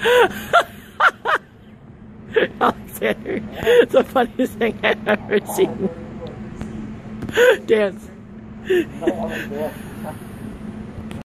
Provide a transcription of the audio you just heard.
Alexander, it's the funniest thing I've ever seen. Dance.